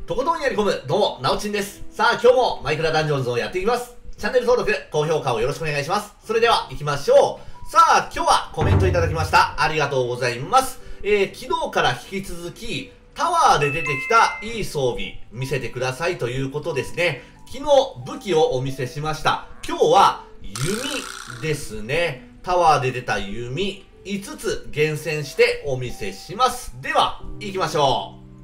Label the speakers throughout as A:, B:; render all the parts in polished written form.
A: とことんやり込む、どうも、なおちんです。さあ、今日もマイクラダンジョンズをやっていきます。チャンネル登録、高評価をよろしくお願いします。それでは、行きましょう。さあ、今日はコメントいただきました。ありがとうございます。昨日から引き続き、タワーで出てきたいい装備、見せてくださいということですね。昨日、武器をお見せしました。今日は、弓ですね。タワーで出た弓、5つ厳選してお見せします。では、行きましょう。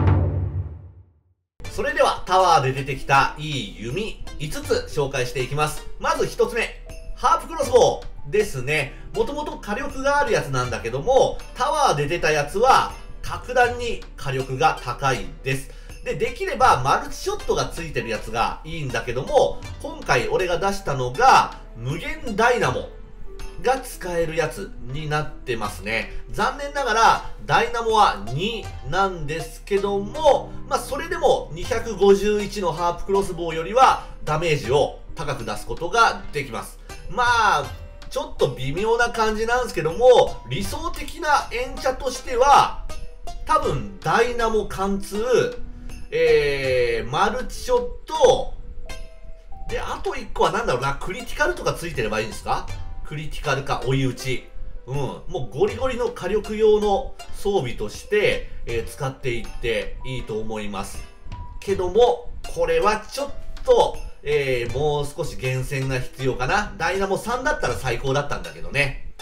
A: それではタワーで出てきたいい弓5つ紹介していきます。まず1つ目、ハープクロスボウですね。もともと火力があるやつなんだけども、タワーで出たやつは格段に火力が高いです。で、できればマルチショットがついてるやつがいいんだけども、今回俺が出したのが無限ダイナモが使えるやつになってますね。残念ながら、ダイナモは2なんですけども、まあ、それでも251のハープクロスボウよりはダメージを高く出すことができます。まあ、ちょっと微妙な感じなんですけども、理想的な演者としては、多分、ダイナモ貫通、マルチショット、で、あと1個はなんだろうな、クリティカルとかついてればいいんですか？クリティカルか追い打ち。もうゴリゴリの火力用の装備として、使っていっていいと思います。けども、これはちょっと、もう少し厳選が必要かな。ダイナモ3だったら最高だったんだけどね。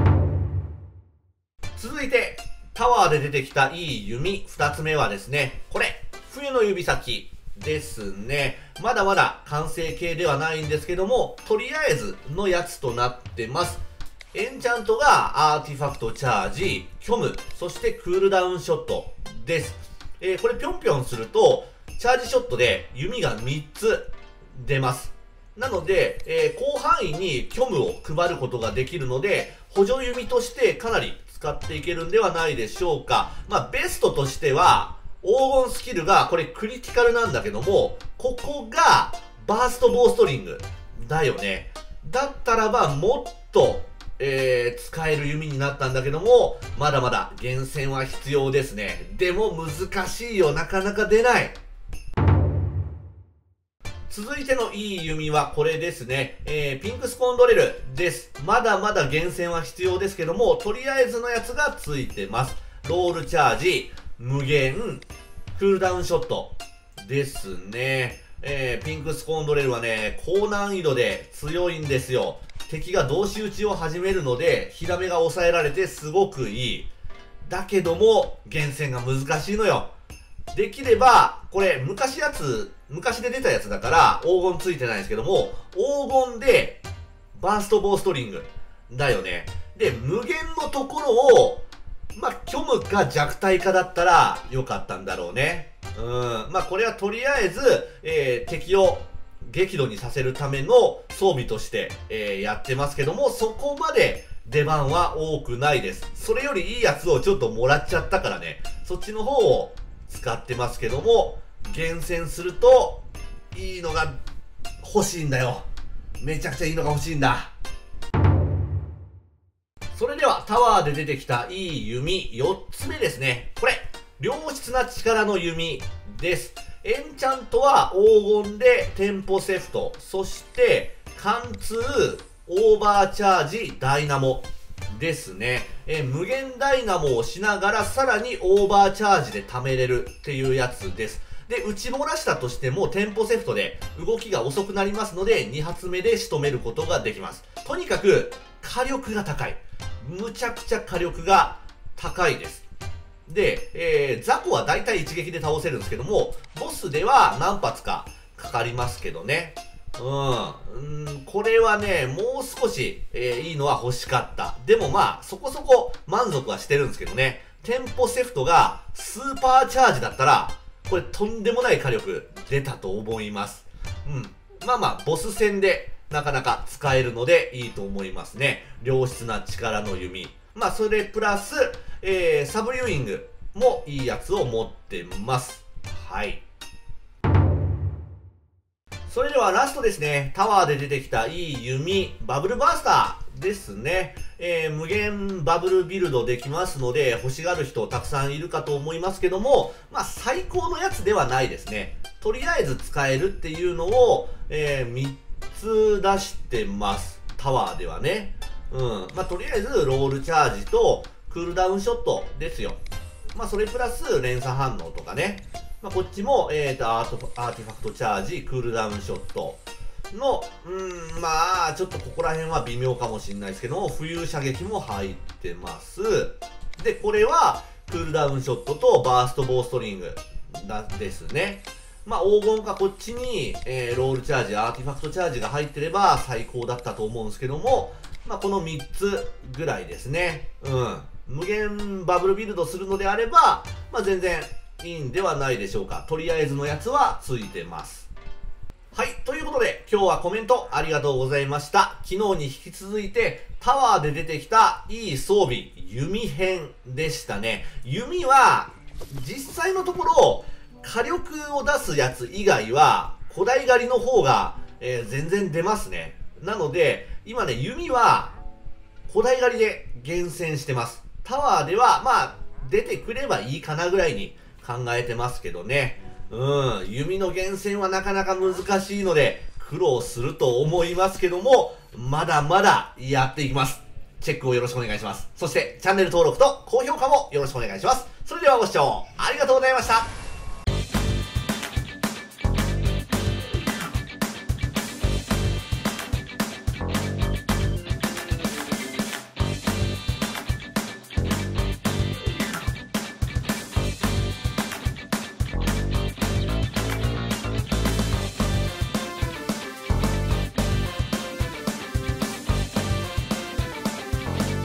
A: 続いて、タワーで出てきたいい弓2つ目はですね、これ、冬の指先ですね。まだまだ完成形ではないんですけども、とりあえずのやつとなってます。エンチャントがアーティファクトチャージ、虚無、そしてクールダウンショットです。これぴょんぴょんすると、チャージショットで弓が3つ出ます。なので、広範囲に虚無を配ることができるので、補助弓としてかなり使っていけるんではないでしょうか。まあ、ベストとしては、黄金スキルが、これクリティカルなんだけども、ここがバーストボウストリングだよね。だったらばもっと、使える弓になったんだけども、まだまだ厳選は必要ですね。でも難しいよ。なかなか出ない。続いてのいい弓はこれですね。ピンクスコーンドレルです。まだまだ厳選は必要ですけども、とりあえずのやつがついてます。ロールチャージ、無限、クールダウンショットですね。ピンクスコーンドレルはね、高難易度で強いんですよ。敵が同士打ちを始めるので、火ダメが抑えられてすごくいい。だけども、厳選が難しいのよ。できれば、これ、昔で出たやつだから、黄金ついてないんですけども、黄金で、バーストボウストリングだよね。で、無限のところを、まあ、虚無か弱体化だったら良かったんだろうね。まあ、これはとりあえず、敵を激怒にさせるための装備として、やってますけども、そこまで出番は多くないです。それよりいいやつをちょっともらっちゃったからね、そっちの方を使ってますけども、厳選すると、いいのが欲しいんだよ。めちゃくちゃいいのが欲しいんだ。それではタワーで出てきたいい弓4つ目ですね。これ、良質な力の弓です。エンチャントは黄金でテンポセフト、そして貫通、オーバーチャージ、ダイナモですね。無限ダイナモをしながらさらにオーバーチャージで貯めれるっていうやつです。で、打ち漏らしたとしてもテンポセフトで動きが遅くなりますので2発目で仕留めることができます。とにかく火力が高い。むちゃくちゃ火力が高いです。で、雑魚はだいたい一撃で倒せるんですけども、ボスでは何発かかかりますけどね。これはね、もう少し、いいのは欲しかった。でもまあ、そこそこ満足はしてるんですけどね。テンポセフトがスーパーチャージだったら、これとんでもない火力出たと思います。まあまあ、ボス戦でなかなか使えるのでいいと思いますね。良質な力の弓。まあ、それプラス、サブリューイングもいいやつを持ってます。はい。それではラストですね。タワーで出てきたいい弓、バブルバースタですね。無限バブルビルドできますので、欲しがる人たくさんいるかと思いますけども、まあ最高のやつではないですね。とりあえず使えるっていうのを、3つ出してます。タワーではね。まあとりあえずロールチャージとクールダウンショットですよ。まあそれプラス連鎖反応とかね。まあこっちも、アーティファクトチャージ、クールダウンショット。の、まあ、ちょっとここら辺は微妙かもしれないですけども、浮遊射撃も入ってます。で、これは、クールダウンショットとバーストボーストリングですね。まあ、黄金かこっちに、ロールチャージ、アーティファクトチャージが入ってれば最高だったと思うんですけども、まあ、この3つぐらいですね。無限バブルビルドするのであれば、まあ、全然いいんではないでしょうか。とりあえずのやつはついてます。はい。ということで、今日はコメントありがとうございました。昨日に引き続いて、タワーで出てきたいい装備、弓編でしたね。弓は、実際のところ、火力を出すやつ以外は、古代狩りの方が、全然出ますね。なので、今ね、弓は、古代狩りで厳選してます。タワーでは、まあ、出てくればいいかなぐらいに考えてますけどね。弓の厳選はなかなか難しいので、苦労すると思いますけども、まだまだやっていきます。チェックをよろしくお願いします。そして、チャンネル登録と高評価もよろしくお願いします。それではご視聴ありがとうございました。